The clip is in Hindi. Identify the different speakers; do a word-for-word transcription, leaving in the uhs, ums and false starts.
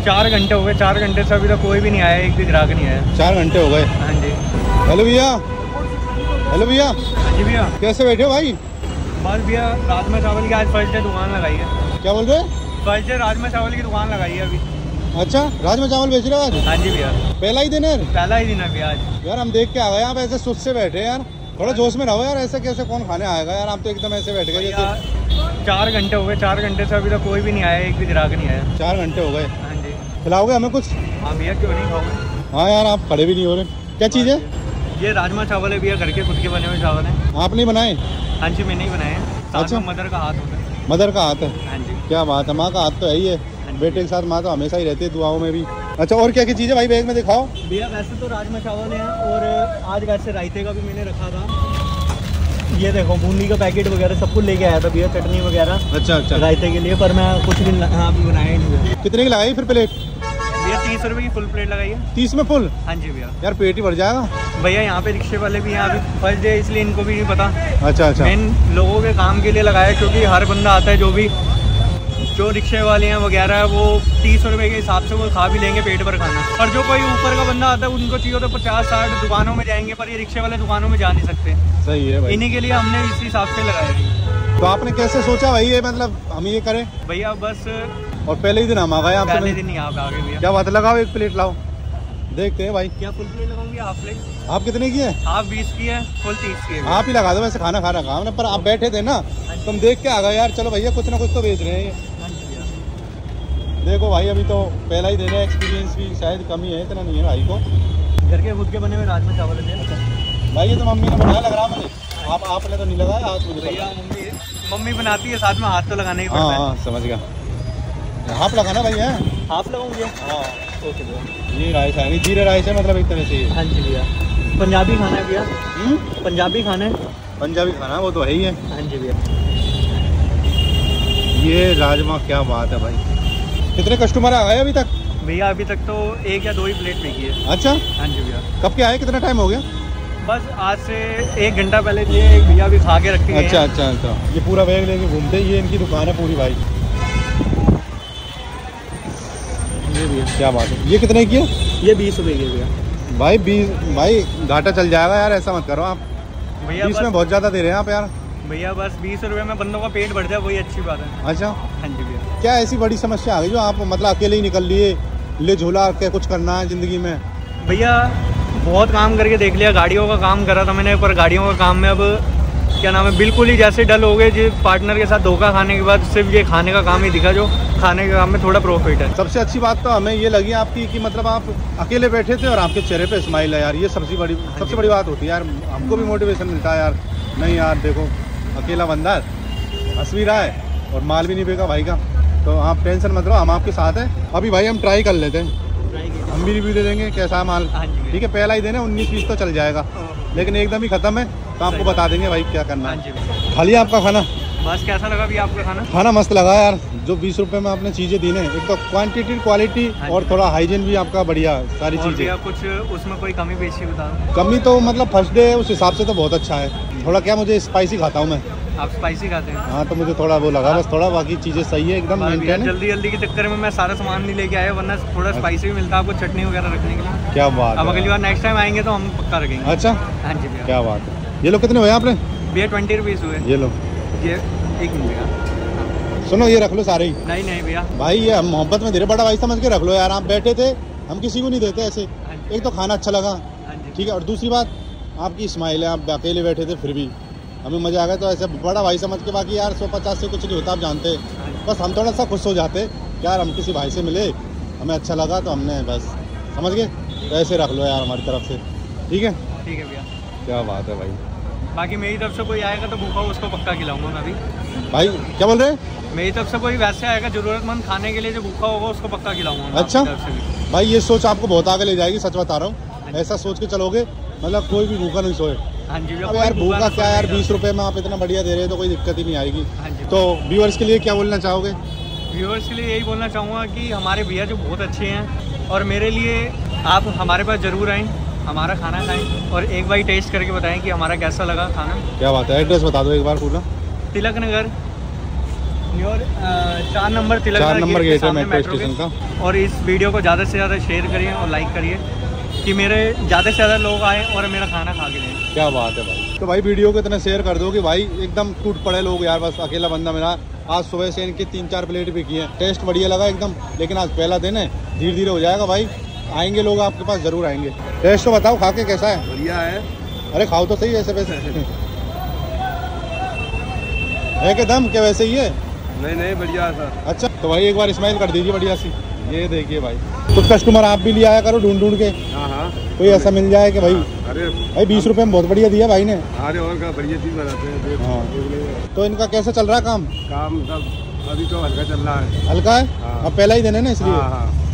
Speaker 1: चार घंटे हो गए, चार घंटे से अभी तक कोई भी नहीं आया, एक भी ग्राहक नहीं आया।
Speaker 2: चार घंटे हो गए।
Speaker 1: हाँ जी।
Speaker 2: हेलो भैया, हेलो भैया।
Speaker 1: हाँ जी भैया।
Speaker 2: कैसे बैठे हो भाई?
Speaker 1: बस भैया राजमा चावल की आज फर्स्ट डे दुकान लगाई है।
Speaker 2: क्या बोल रहे?
Speaker 1: फर्स्ट डे राजमा चावल की दुकान लगाई है अभी।
Speaker 2: अच्छा, राजमा चावल बेच रहे हो आज?
Speaker 1: हाँ जी भैया।
Speaker 2: पहला ही दिन है?
Speaker 1: पहला ही दिन है भैया आज।
Speaker 2: यार हम देख के आ गए, आप ऐसे सुस्त से बैठे यार, थोड़ा जोश में रहो यार, ऐसे कैसे कौन खाने आएगा यार, आप तो एकदम ऐसे बैठ गए जैसे।
Speaker 1: चार घंटे हो गए, चार घंटे से अभी तक कोई भी नहीं आया, एक भी ग्राहक नहीं आया।
Speaker 2: चार घंटे हो गए।
Speaker 1: हाँ जी।
Speaker 2: खिलाओगे हमें कुछ?
Speaker 1: हाँ भैया, क्यों नहीं खाओगे?
Speaker 2: हाँ यार, आप खड़े भी नहीं हो रहे। क्या चीज़ है
Speaker 1: ये? राजमा चावल है भैया, घर के खुद के बने हुए चावल है।
Speaker 2: आपने बनाए?
Speaker 1: हाँ जी, मैंने ही बनाए हैं।
Speaker 2: अच्छा,
Speaker 1: मदर का हाथ होता है।
Speaker 2: मदर का हाथ है?
Speaker 1: हाँ जी।
Speaker 2: क्या बात है, माँ का हाथ तो है ही है, बेटे के साथ माँ तो हमेशा ही रहती है दुआओं में भी। अच्छा, और क्या क्या चीज़ है भाई बैग में दिखाओ? भैया
Speaker 1: वैसे तो राजमा चावल है, और आज वैसे रायते का भी मैंने रखा था। ये देखो बूंदी का पैकेट वगैरह सब कुछ लेके आया था भैया, चटनी वगैरह।
Speaker 2: अच्छा अच्छा,
Speaker 1: रायते के लिए, पर मैं कुछ भी हाँ अभी बनाया ही नहीं।
Speaker 2: कितने की लगाई फिर प्लेट?
Speaker 1: भैया तीस रुपए की फुल प्लेट लगाई है।
Speaker 2: तीस में फुल?
Speaker 1: हाँ जी भैया।
Speaker 2: यार पेट ही भर जाएगा।
Speaker 1: भैया यहाँ पे रिक्शे वाले भी हैं, अभी फर्स्ट डे इसलिए इनको भी नहीं पता।
Speaker 2: अच्छा अच्छा,
Speaker 1: मेन लोगों के काम के लिए लगाया, क्योंकि हर बंदा आता है, जो भी जो रिक्शे वाले हैं वगैरह, वो तीस रुपए के हिसाब से वो खा भी लेंगे पेट भर खाना। और जो कोई ऊपर का बंदा आता है उनको चाहिए तो पचास साठ दुकानों में जाएंगे, पर ये रिक्शे वाले दुकानों में जा नहीं सकते।
Speaker 2: सही है भाई।
Speaker 1: इन्हीं के लिए हमने इस हिसाब से लगाया।
Speaker 2: तो आपने कैसे सोचा भाई ये, मतलब हम ये करें?
Speaker 1: भैया बस,
Speaker 2: और पहले ही दिन हम आ गए आपसे?
Speaker 1: पहले दिन ही आप आ गए भैया।
Speaker 2: क्या बात है, लगाओ एक प्लेट लाओ, देखते हैं भाई।
Speaker 1: क्या फुल प्लेट लगाऊंगी? Half plate.
Speaker 2: आप कितने की है?
Speaker 1: हाफ बीस की है, फुल तीस की है।
Speaker 2: आप ही लगा दो, वैसे खाना खा रखा हमने, पर आप बैठे थे ना, तुम देख के आ गए यार, चलो भैया कुछ ना कुछ तो बेच रहे हैं ये। देखो भाई, अभी तो पहला ही दिन है, एक्सपीरियंस भी शायद कमी है, इतना नहीं है भाई को।
Speaker 1: घर के खुद के बने हुए राजमा चावल है।
Speaker 2: अच्छा भाई, ये तो मम्मी ने बनाया लग रहा मुझे, आप आपने तो नहीं लगाया हाथ? मुझे
Speaker 1: भैया मम्मी मम्मी बनाती है, साथ में हाथ तो लगाने ही पड़ता है।
Speaker 2: हाँ हाँ, समझ गया। हाफ लगाना भाई है?
Speaker 1: हाफ लगाऊंगी। हाँ ओके भैया।
Speaker 2: ये राइस है, जीरे राइस है मतलब एक तरह से?
Speaker 1: हाँ जी भैया। पंजाबी खाना है भैया। पंजाबी खाना है।
Speaker 2: पंजाबी खाना वो तो है ही है।
Speaker 1: हाँ जी भैया।
Speaker 2: ये राजमा, क्या बात है भाई। कितने कस्टमर आ गए अभी तक?
Speaker 1: भैया अभी तक तो एक या दो ही प्लेट बिकी है।
Speaker 2: अच्छा।
Speaker 1: हाँ जी भैया।
Speaker 2: कब के आए, कितना टाइम हो गया?
Speaker 1: बस आज से एक घंटा पहले दिए, एक भैया भी खा के रखे हैं।
Speaker 2: अच्छा अच्छा अच्छा, ये पूरा बैग लेके घूमते, ये इनकी दुकान है पूरी भाई। ये भैया क्या बात है, ये कितने की है? ये बीस रुपए की भैया। भाई बीस, भाई घाटा चल जाएगा यार, ऐसा मत करो आप भैया, बीस में बहुत ज़्यादा दे रहे हैं आप यार। भैया
Speaker 1: बस बीस रुपए में बंदों का पेट भर जाए, वही अच्छी बात है।
Speaker 2: अच्छा।
Speaker 1: हाँ जी भैया।
Speaker 2: क्या ऐसी बड़ी समस्या आ गई जो आप मतलब अकेले ही निकल लिए, ले झोला के कुछ करना है ज़िंदगी में?
Speaker 1: भैया बहुत काम करके देख लिया, गाड़ियों का काम करा था मैंने, पर गाड़ियों का काम में अब क्या नाम है, बिल्कुल ही जैसे डल हो गए जी। पार्टनर के साथ धोखा खाने के बाद सिर्फ ये खाने का काम ही दिखा, जो खाने के काम में थोड़ा प्रॉफिट है।
Speaker 2: सबसे अच्छी बात तो हमें ये लगी आपकी कि मतलब आप अकेले बैठे थे और आपके चेहरे पे स्माइल है यार, ये सबसे बड़ी सबसे बड़ी बात होती है यार, हमको भी मोटिवेशन मिलता है यार। नहीं यार देखो, अकेला बंदा हंस भी रहा है और माल भी नहीं बेगा भाई का, तो आप टेंशन मत लो, हम आपके साथ हैं। अभी भाई हम ट्राई कर लेते हैं, हम भी रिव्यू दे देंगे कैसा है माल। ठीक है, पहला ही दिन है, उन्नीस बीस तो चल जाएगा, लेकिन एकदम ही खत्म है तो आपको बता देंगे भाई क्या करना है। खा लिया आपका खाना?
Speaker 1: बस कैसा लगा भी आपका खाना?
Speaker 2: खाना मस्त लगा यार, जो बीस रुपए में आपने चीज़ें दी ना, एक तो क्वांटिटी क्वालिटी और थोड़ा हाइजीन भी आपका बढ़िया, सारी चीज़ें।
Speaker 1: कुछ उसमें कोई कमी पेशी बता?
Speaker 2: कमी तो मतलब फर्स्ट डे उस हिसाब से तो बहुत अच्छा है, थोड़ा क्या मुझे स्पाइसी खाता हूँ मैं।
Speaker 1: आप स्पाइसी खाते हैं?
Speaker 2: हाँ, तो मुझे थोड़ा वो लगा बस, थोड़ा, बाकी चीज़ें सही है एकदम।
Speaker 1: जल्दी जल्दी के चक्कर में मैं सारा सामान नहीं लेके आया, वरना थोड़ा स्पाइसी भी मिलता आपको चटनी वगैरह रखने के लिए।
Speaker 2: क्या बात है।
Speaker 1: अब अगली बार नेक्स्ट टाइम आएंगे तो हम पक्का रखेंगे।
Speaker 2: अच्छा।
Speaker 1: हाँ जी भैया।
Speaker 2: क्या बात है। ये लोग कितने हुए आपने?
Speaker 1: भैया ट्वेंटी रुपीज़ हुए।
Speaker 2: ये लो,
Speaker 1: ये एक मिनट भैया,
Speaker 2: सुनो ये रख लो सारे ही।
Speaker 1: नहीं नहीं भैया
Speaker 2: भाई, ये हम मोहब्बत में धीरे बड़ा भाई समझ के रख लो यार, आप बैठे थे, हम किसी को नहीं देते ऐसे। एक तो खाना अच्छा लगा, ठीक है, और दूसरी बात आपकी स्माइल है, आप अकेले बैठे थे फिर भी हमें मज़ा आ गया, तो ऐसे बड़ा भाई समझ के। बाकी यार सौ पचास से कुछ नहीं होता, आप जानते हैं, बस हम थोड़ा सा खुश हो जाते यार, हम किसी भाई से मिले, हमें अच्छा लगा तो हमने बस, समझ गए, तो ऐसे रख लो यार हमारी तरफ से। ठीक है
Speaker 1: ठीक है भैया।
Speaker 2: क्या बात है भाई।
Speaker 1: बाकी मेरी तरफ से कोई आएगा तो भूखा उसको पक्का खिलाऊंगा मैं भी।
Speaker 2: भाई क्या बोल रहे हैं?
Speaker 1: मेरी तरफ से कोई वैसे आएगा जरूरतमंद खाने के लिए, जो भूखा होगा उसको पक्का खिलाऊंगा।
Speaker 2: अच्छा भाई, ये सोच आपको बहुत आगे ले जाएगी, सच बता रहा हूँ। ऐसा सोच के चलोगे मतलब कोई भी भूखा नहीं सोए।
Speaker 1: हाँ जी।
Speaker 2: अब यार भूखा क्या यार, बीस रुपए में आप इतना बढ़िया दे रहे हैं तो कोई दिक्कत ही नहीं आएगी। तो व्यूअर्स के लिए क्या बोलना चाहोगे?
Speaker 1: व्यूअर्स के लिए यही बोलना चाहूँगा कि हमारे भैया जो बहुत अच्छे हैं, और मेरे लिए आप हमारे पास ज़रूर आएँ, हमारा खाना खाएं और एक बार टेस्ट करके बताएं कि हमारा कैसा लगा खाना।
Speaker 2: क्या बात है। एड्रेस बता दो एक बार पूरा।
Speaker 1: तिलक नगर न्योर चार नंबर तिलक
Speaker 2: चार नंबर गेट है
Speaker 1: सामने
Speaker 2: मेट्रो स्टेशन
Speaker 1: के।
Speaker 2: का।
Speaker 1: और इस वीडियो को ज़्यादा से ज़्यादा शेयर करिए और लाइक करिए कि मेरे ज़्यादा से ज़्यादा लोग आए और मेरा खाना खा के जाएं।
Speaker 2: क्या बात है भाई। तो भाई वीडियो को इतना शेयर कर दो कि भाई एकदम टूट पड़े लोग यार। बस अकेला बंदा मिला, आज सुबह से इनकी तीन चार प्लेट भी की है, टेस्ट बढ़िया लगा एकदम। लेकिन आज पहला दिन है, धीरे धीरे हो जाएगा भाई। आएंगे लोग आपके पास, जरूर आएंगे। टेस्ट तो बताओ खा के कैसा है?
Speaker 3: बढ़िया है।
Speaker 2: अरे खाओ तो सही ऐसे वैसे है कि दम के वैसे ही है?
Speaker 3: नहीं नहीं बढ़िया है सर।
Speaker 2: अच्छा तो भाई एक बार स्माइल कर दीजिए बढ़िया सी। ये देखिए भाई, कुछ कस्टमर आप भी ले आया करो ढूंढ ढूंढ के।
Speaker 3: हाँ हाँ
Speaker 2: कोई ऐसा मिल जाए कि भाई
Speaker 3: अरे
Speaker 2: भाई बीस रुपए में बहुत बढ़िया दिया भाई ने।
Speaker 3: अरे और का बढ़िया चीज बनाते हैं देख-
Speaker 2: हाँ।
Speaker 3: देख लो।
Speaker 2: तो इनका कैसा चल रहा है काम?
Speaker 3: काम सब अभी तो हल्का चल रहा है।
Speaker 2: हल्का है?
Speaker 3: हाँ।
Speaker 2: अब पहला ही दिन है ना इसलिए।
Speaker 3: हाँ हाँ